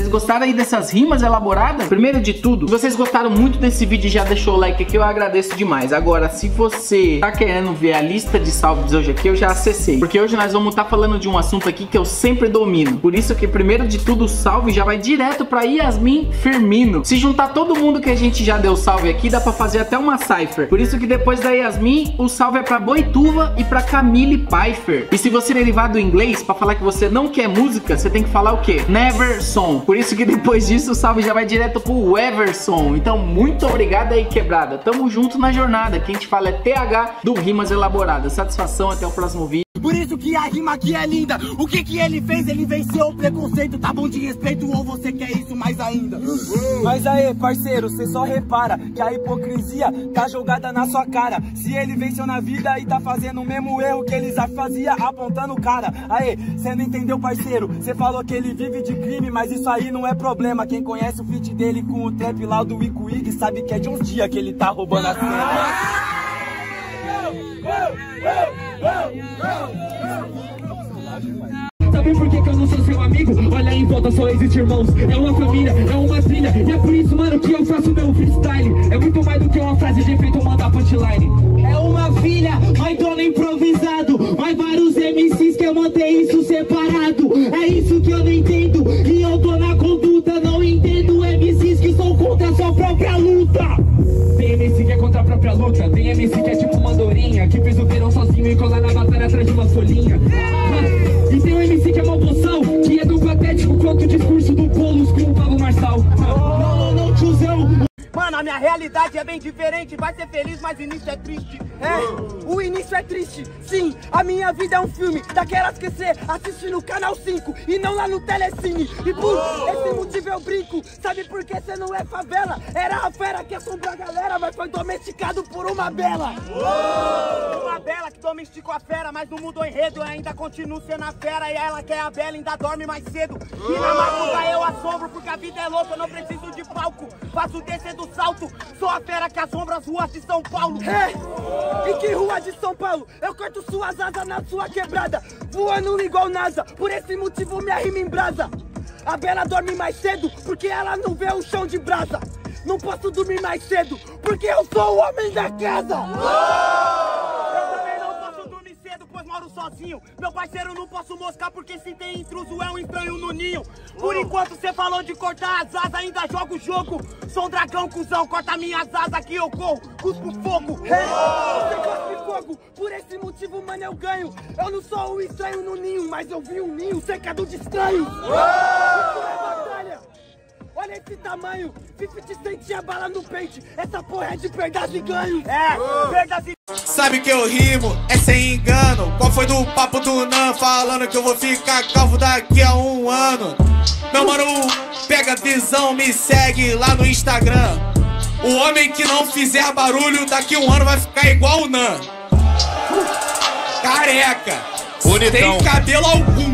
Vocês gostaram aí dessas rimas elaboradas? Primeiro de tudo, se vocês gostaram muito desse vídeo e já deixou o like aqui, eu agradeço demais. Agora, se você tá querendo ver a lista de salves hoje aqui, eu já acessei. Porque hoje nós vamos estar falando de um assunto aqui que eu sempre domino. Por isso que primeiro de tudo o salve já vai direto pra Yasmin Firmino. Se juntar todo mundo que a gente já deu salve aqui, dá pra fazer até uma cipher. Por isso que depois da Yasmin, o salve é pra Boituva e pra Camille Pfeiffer. E se você derivar do inglês, pra falar que você não quer música, você tem que falar o quê? Never song. Por isso que depois disso o salve já vai direto pro Everson. Então muito obrigado aí, quebrada. Tamo junto na jornada. Quem te fala é TH do Rimas Elaboradas. Satisfação, até o próximo vídeo. Por isso que a rima aqui é linda. O que que ele fez? Ele venceu o preconceito. Tá bom de respeito ou você quer isso mais ainda? Mas aí, parceiro, cê só repara que a hipocrisia tá jogada na sua cara. Se ele venceu na vida e tá fazendo o mesmo erro que eles fazia apontando o cara. Aí, cê não entendeu, parceiro? Cê falou que ele vive de crime, mas isso aí não é problema. Quem conhece o feat dele com o trap lá do Wico Wig sabe que é de uns dias que ele tá roubando a cena. Sabe por que eu não sou seu amigo? Olha em volta, só existe irmãos. É uma família, é uma trilha. E é por isso, mano, que eu faço meu freestyle. É muito mais do que uma frase de efeito, mandar punchline. É uma filha, mãe dona improvisado. Mas vários MCs quer manter isso separado. É isso que eu não entendo. E eu tô na conduta, não entendo MCs que são contra a sua própria luta. Tem MC que é contra a própria luta. Tem MC que é tipo uma andorinha, que fez o verão sozinho e cola na batalha atrás de uma folhinha. E tem um MC que é uma moção, que é tão patético quanto o discurso do Boulos com o Pablo Marçal. Não, tiozão. Mano, a minha realidade é bem diferente. Vai ser feliz, mas o início é triste. É, o início é triste. Sim, a minha vida é um filme daquelas que você assiste no Canal 5 e não lá no Telecine. E por esse motivo eu brinco. Sabe por que você não é favela? Era a fera que assombrou a galera, mas foi domesticado por uma bela. Uma bela que domesticou a fera, mas não mudou enredo. Eu ainda continuo sendo a fera e ela que é a bela ainda dorme mais cedo. E na madruga eu assombro porque a vida é louca, eu não preciso de palco. Faço descer do salto, sou a fera que assombra as ruas de São Paulo. É, e que rua de São Paulo? Eu corto suas asas na sua quebrada, voando igual NASA, por esse motivo minha rima em brasa. A bela dorme mais cedo, porque ela não vê o chão de brasa. Não posso dormir mais cedo, porque eu sou o homem da casa. Pois moro sozinho, meu parceiro não posso moscar porque se tem intruso é um estranho no ninho. Por enquanto cê falou de cortar as asas, ainda jogo o jogo. Sou um dragão, cuzão, corta minhas asas que eu corro, cuspo fogo. Você cospe fogo, por esse motivo, mano, eu ganho. Eu não sou um estranho no ninho, mas eu vi um ninho cercado de estranhos. Isso é batalha. Olha esse tamanho, 50 Cent tinha bala no pente. Essa porra é de perdas e ganhos. É, perdas e... Sabe que eu rimo, é sem engano. Qual foi do papo do Nan falando que eu vou ficar calvo daqui a 1 ano? Meu mano, pega a visão, me segue lá no Instagram. O homem que não fizer barulho daqui a 1 ano vai ficar igual o Nan. Careca, sem cabelo algum.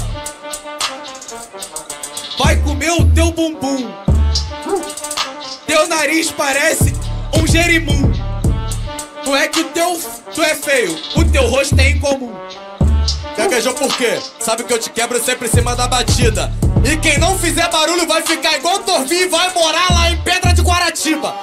Vai comer o teu bumbum. Teu nariz parece um jerimum. Não é que tu é feio, o teu rosto é incomum. Gaguejou por quê? Sabe que eu te quebro sempre em cima da batida. E quem não fizer barulho vai ficar igual Torvi e vai morar lá em Pedra de Guaratiba.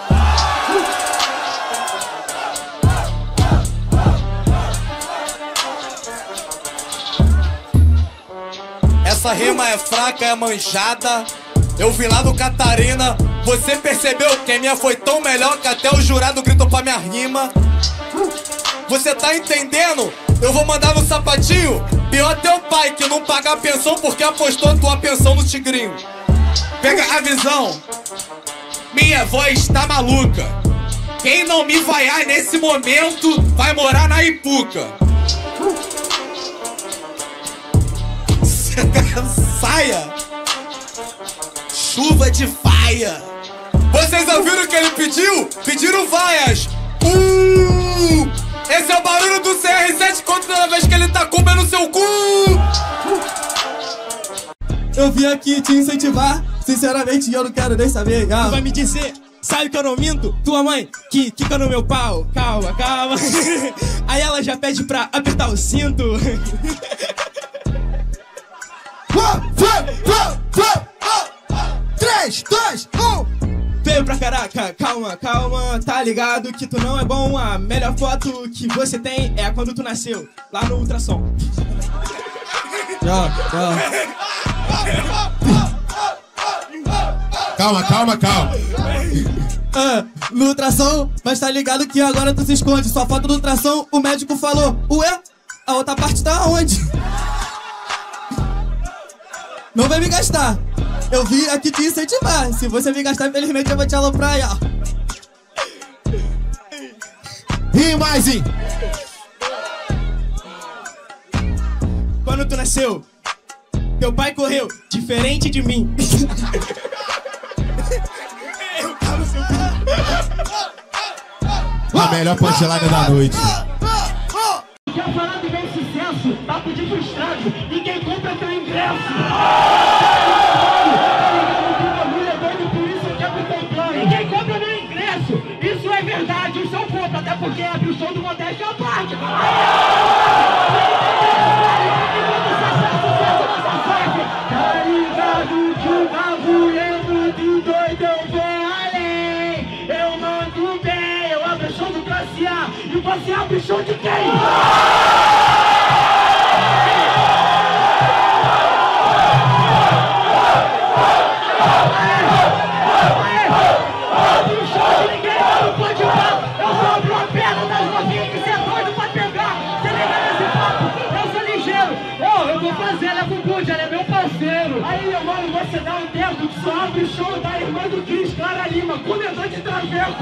Essa rima é fraca, é manjada. Eu vim lá do Catarina. Você percebeu que a minha foi tão melhor que até o jurado gritou pra minha rima. Você tá entendendo? Eu vou mandar no sapatinho. Pior teu pai que não paga a pensão porque apostou tua pensão no tigrinho. Pega a visão. Minha voz tá maluca. Quem não me vaiar nesse momento vai morar na Ipuca. Saia. Chuva de faia. Vocês ouviram o que ele pediu? Pediram vaias. Esse é o barulho do CR7 toda vez que ele tá comendo seu cu. Eu vim aqui te incentivar. Sinceramente, eu não quero nem saber. Tu vai me dizer, sabe que eu não minto? Tua mãe que quica no meu pau. Calma, calma. Aí ela já pede pra apertar o cinto. 3, 2, 1. Veio pra caraca, calma, calma, tá ligado que tu não é bom. A melhor foto que você tem é quando tu nasceu, lá no ultrassom. Calma, calma, calma. No ultrassom, mas tá ligado que agora tu se esconde. Sua foto do ultrassom, o médico falou: ué, a outra parte tá onde? Não vai me gastar. Eu vim aqui te incentivar. Se você me gastar, infelizmente eu vou te aloprar aí, ó. E mais, hein? Quando tu nasceu, teu pai correu, diferente de mim. A melhor punchline da noite. Quer falar do meu sucesso? Papo de frustrado. Ninguém compra teu ingresso. Ninguém compra meu ingresso. Isso é verdade. O seu conta, até porque abre o show do Modéstia à parte. Tá ligado que o bagulho do doido eu vou além. Eu mando bem. Eu abro o show do Classe A. E você abre o show de quem? Aí, meu mano, você dá um tempo que só abre o show da irmã do Cris, Clara Lima, comedor de traveco.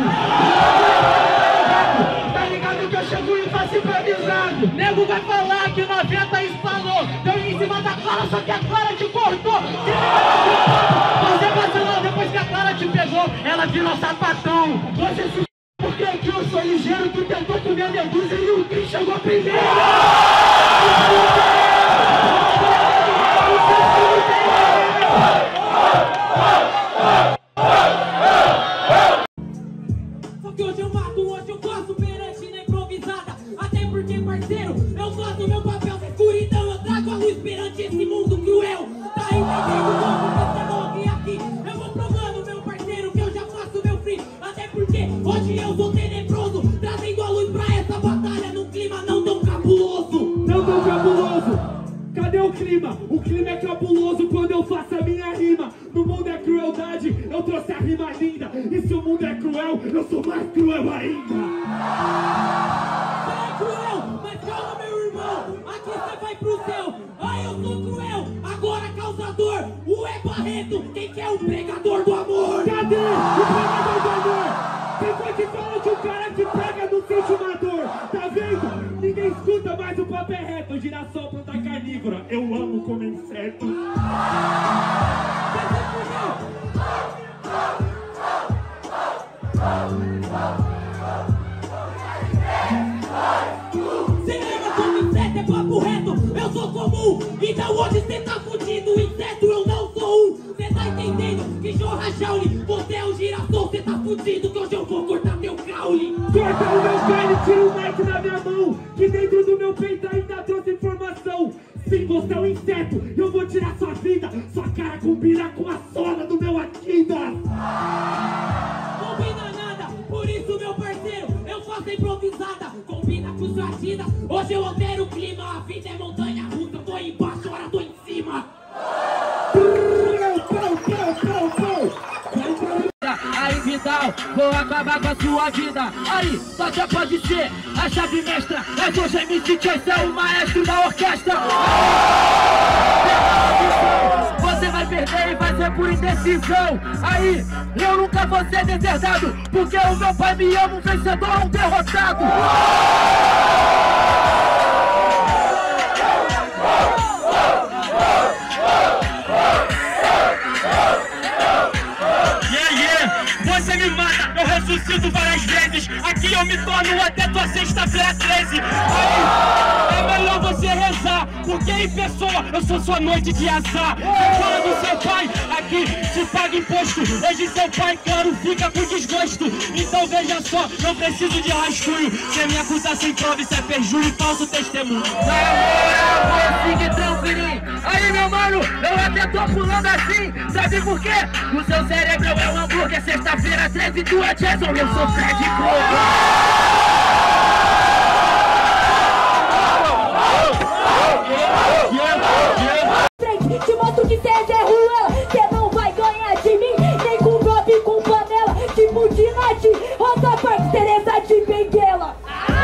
Tá ligado que eu chego e faço improvisado. Nego vai falar que 90 espanou. Deu em cima da Clara, só que a Clara te cortou. Você vacilou depois que a Clara te pegou. Ela virou sapatão. Você se porque aqui eu sou ligeiro. Tu tentou comer a Medusa e o Cris chegou primeiro. Só que hoje eu mato, hoje eu faço perante na improvisada. Até porque, parceiro, eu faço meu papel na escuridão. Eu trago a luz perante esse mundo cruel. Tá entendendo como você morre aqui? Eu vou provando, meu parceiro, que eu já faço meu free. Até porque hoje eu sou tenebroso, trazendo a luz pra essa batalha num clima não tão cabuloso. Não tão cabuloso. Cadê o clima? O clima é cabuloso quando eu faço a minha rima. No mundo é crueldade, eu trouxe a rima linda. E se o mundo é cruel, eu sou mais cruel ainda. Você é cruel, mas calma, meu irmão. Aqui você vai pro céu. Ai, eu sou cruel, agora causador. O é Barreto, quem que é o pregador do amor? Cadê o pregador do amor? Quem foi que fala que o cara que prega não sente uma dor? Tá vendo? Ninguém escuta mais, o papo é reto. Girassol, planta carnívora, eu amo comer inseto. Cê lembra como inseto é papo reto? Eu sou comum, então hoje cê tá fudido. Inseto eu não sou um. Cê tá entendendo que jorra Shaolin? Você é o girassol, cê tá fudido. Que hoje eu vou cortar teu caule. Corta o meu carne, tira o Nike da minha mão. Que dentro do meu peito ainda trouxe informação. Sim, você é um inseto, eu vou tirar sua vida. Sua cara combina com a sola do meu Adidas. Combina nada, por isso meu parceiro, eu faço improvisada. Combina com sua Adidas, hoje eu altero o clima. A vida é montanha russa, eu tô embaixo, agora tô em cima. Aí, Vidal, vou acabar com a sua vida. Aí, só já pode ser a chave mestra. Mas hoje MC Choice é o maestro da orquestra. Você vai perder e vai ser por indecisão. Aí, eu nunca vou ser deserdado, porque o meu pai me ama, um vencedor, um derrotado. Você me mata, eu ressuscito várias vezes. Aqui eu me torno até tua sexta-feira 13. Aí, é melhor você rezar, porque em pessoa eu sou sua noite de azar. Fala do seu pai, aqui se paga imposto gosto. Hoje seu pai, claro, fica com desgosto. Então veja só, não preciso de rascunho. Se me acusar sem prova, isso é perjúrio e falso testemunho. Vou seguir tranquilinho. Aí, meu mano, eu até tô pulando assim. Sabe por quê? O seu cérebro é um hambúrguer. Sexta-feira, 13, tu é Jason, eu sou Fred Te mostro que cê é Zé Ruela, cê não vai ganhar de mim, nem com golpe e com panela, tipo de Nath, Rosa Parks, Teresa de Benguela.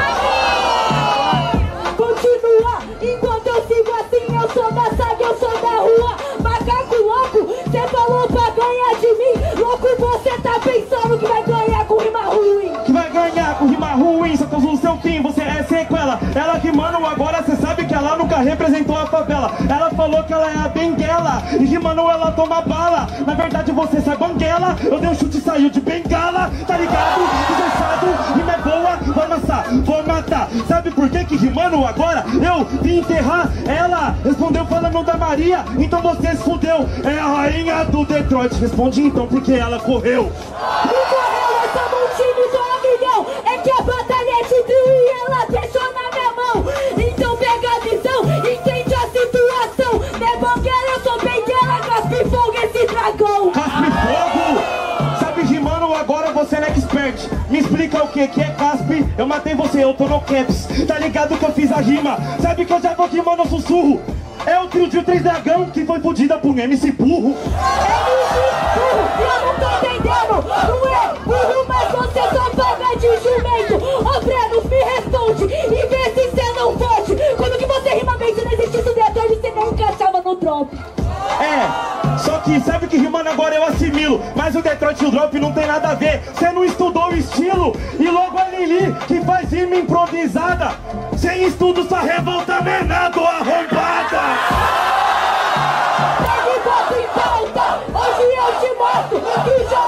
Continua, enquanto eu sigo assim, eu sou da saga, eu sou da rua. Macaco louco, cê falou pra ganhar de mim, louco você tá pensando que vai ganhar com rima ruim. Que vai ganhar com rima ruim, só causa o seu fim, você é sequela. Ela rimando agora, cê sabe que ela nunca representou a favela. Ela falou que ela é a Benguela, e rimando ela toma bala. Na verdade você sai banguela, eu dei um chute e saiu de bengala. Tá ligado? Desgraçado, rima é boa, vou amassar, vou matar. Sabe por que rimando agora eu vim enterrar ela? Respondeu falando da Maria, então você se fudeu. É a rainha do Detroit, responde então porque ela correu. E correu, eu sou um time do amigão. É que a batalha é de drill e ela deixou na minha mão. Então pega a visão, entende a situação. Não é banguela, eu sou Benguela, caspe fogo esse dragão. Caspe fogo! Sabe rimando agora você não é expert. Me explica o que é caspe? Eu matei você, eu tô no caps. Tá ligado que eu fiz a rima? Sabe que eu já vou rimando sussurro. É o trio de 3 dragão que foi fodida por MC burro. MC burro, eu não tô entendendo. Não é burro, mas você só paga de jumento. Ô Breno, me responde e vê se cê não pode. Quando que você rima bem, se não existisse o Detroit, você não encaixava no drop. É, só que sabe que rimando agora eu assimilo. Mas o Detroit e o drop não tem nada a ver. Cê não estudou o estilo. E logo a Lili, que faz rima improvisada. Sem estudo, sua revolta menado, arrombada. Pega e bota em pauta, hoje eu te mostro que já...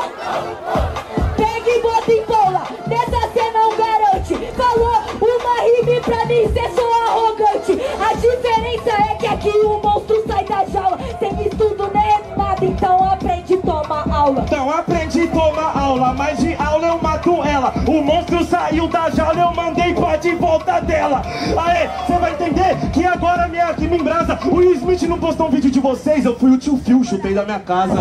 Pega e bota em bola, nessa cê não garante. Falou uma rima pra mim, cê sou arrogante. A diferença é que aqui o monstro sai da jaula. Sem estudo nem é nada, então aprende e toma aula. Então aprende e toma aula, mas de aula eu mato ela. O monstro saiu da jaula, eu mandei pra de volta dela. Aê, cê vai entender que agora minha rima embrasa. O Will Smith não postou um vídeo de vocês, eu fui o tio Phil, chutei da minha casa.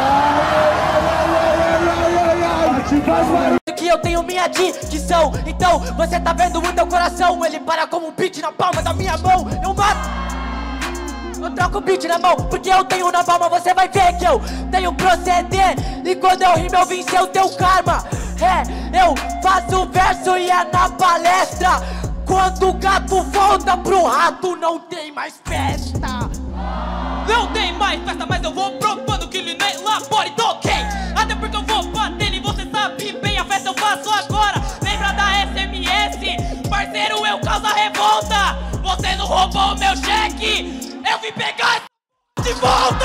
Que eu tenho minha dicção, então você tá vendo o teu coração. Ele para como um beat na palma da minha mão. Eu mato, eu troco o beat na mão, porque eu tenho na palma. Você vai ver que eu tenho proceder. E quando eu rimo eu vencer o teu karma. É, eu faço verso e é na palestra. Quando o gato volta pro rato não tem mais festa. Não tem mais festa, mas eu vou provando que ele nem elabore, toquei. Até porque eu vou batendo e você sabe bem, a festa eu faço agora. Lembra da SMS? Parceiro, eu causo a revolta. Você não roubou o meu cheque, eu vim pegar de volta.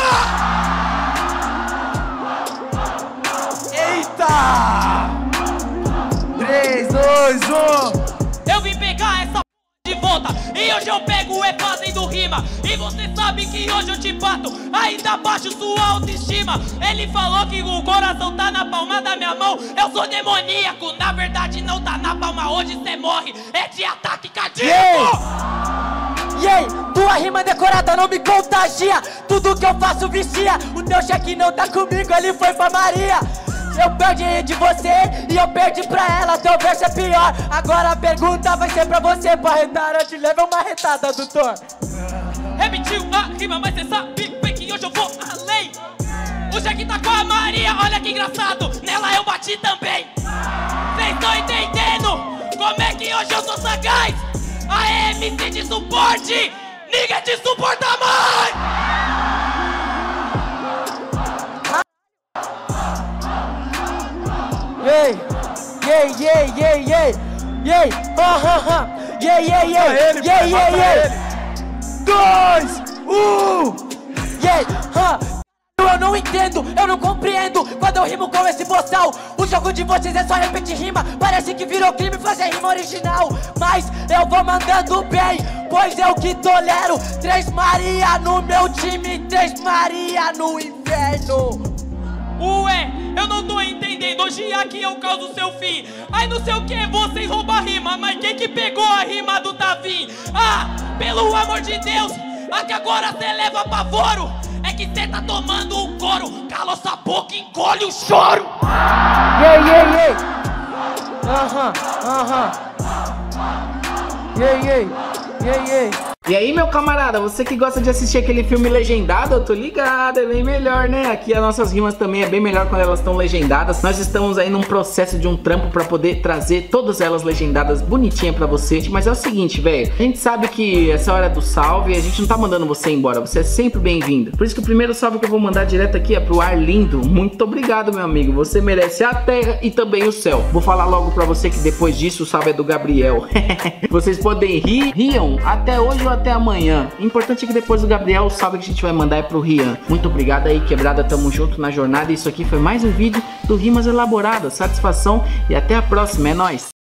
Eita! 3, 2, 1. Eu vim pegar essa de volta. E hoje eu pego e fazendo rima. E você sabe que hoje eu te bato, ainda baixo sua autoestima. Ele falou que o coração tá na palma da minha mão. Eu sou demoníaco, na verdade não tá na palma. Hoje cê morre, é de ataque cardíaco. Yey, tua rima decorada não me contagia. Tudo que eu faço vicia. O teu cheque não tá comigo, ele foi pra Maria. Eu perdi de você e eu perdi pra ela. Teu verso é pior. Agora a pergunta vai ser pra você. Barretada te leva uma retada, doutor. Repetiu a rima, mas cê sabe bem que hoje eu vou além. O Jack tá com a Maria, olha que engraçado. Nela eu bati também. Cês tão entendendo como é que hoje eu sou sagaz? A MC de suporte, ninguém te suporta mais. Yey, yey, yey, yey, yey, yey, yey, yey, yey, yey, yey, yey. 2, 1, yey, eu não entendo, eu não compreendo quando eu rimo com esse boçal. O jogo de vocês é só repetir rima, parece que virou crime fazer rima original. Mas eu vou mandando bem, pois eu que tolero. 3 Maria no meu time, 3 Maria no inferno. Ué, Eu não tô entendendo, hoje aqui eu causo seu fim. Aí não sei o que, vocês roubam a rima, mas quem que pegou a rima do Tavim? Ah, pelo amor de Deus, aqui agora cê leva pavoro. É que cê tá tomando um couro. Cala sua boca e engole o choro. Yeah, yeah, yeah. Yeah, yeah. Yeah, yeah. E aí, meu camarada, você que gosta de assistir aquele filme legendado, eu tô ligado, é bem melhor, né? Aqui as nossas rimas também é bem melhor quando elas estão legendadas. Nós estamos aí num processo de um trampo pra poder trazer todas elas legendadas bonitinha pra você. Mas é o seguinte, velho, a gente sabe que essa hora do salve, a gente não tá mandando você embora, você é sempre bem-vindo. Por isso que o primeiro salve que eu vou mandar direto aqui é pro Arlindo. Muito obrigado, meu amigo, você merece a terra e também o céu. Vou falar logo pra você que depois disso o salve é do Gabriel. Vocês podem riam até hoje ou até amanhã. O importante é que depois do Gabriel, o salve que a gente vai mandar é pro Rian. Muito obrigado aí, quebrada, tamo junto na jornada. Isso aqui foi mais um vídeo do Rimas Elaboradas. Satisfação e até a próxima, é nóis!